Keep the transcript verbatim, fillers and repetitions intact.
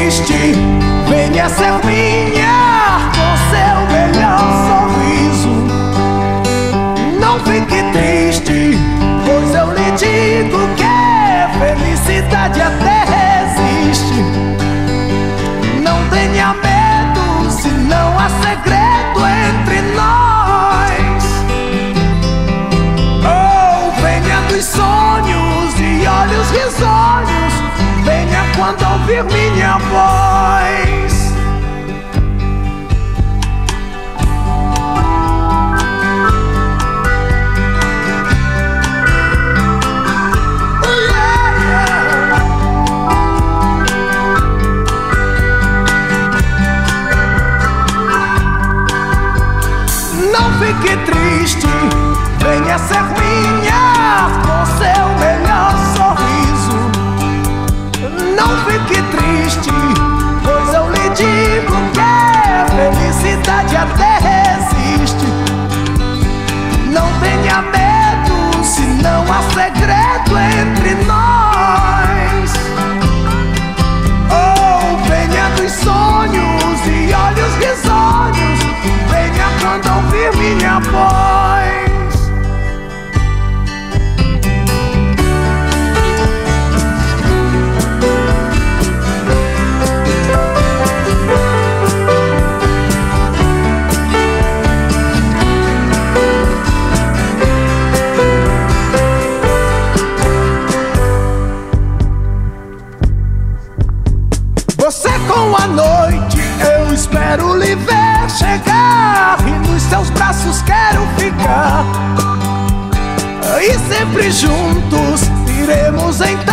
triste, venha ser minha com seu melhor sorriso. Não fique triste, pois eu lhe digo que felicidade até resiste. Não tenha medo, se não há segredo entre nós. Oh, venha dos sonhos e olhos risonhos, venha quando ouvir minha voz. Não fique triste, venha ser minha com seu melhor sorriso. Não fique triste, pois eu lhe digo que felicidade até resiste. Não tenha medo, se não há segredo entre nós. Oh, venha dos sonhos e olhos risonhos, venha quando ouvir minha voz. Você com a noite, eu espero lhe ver chegar, e nos seus braços quero ficar. E sempre juntos iremos em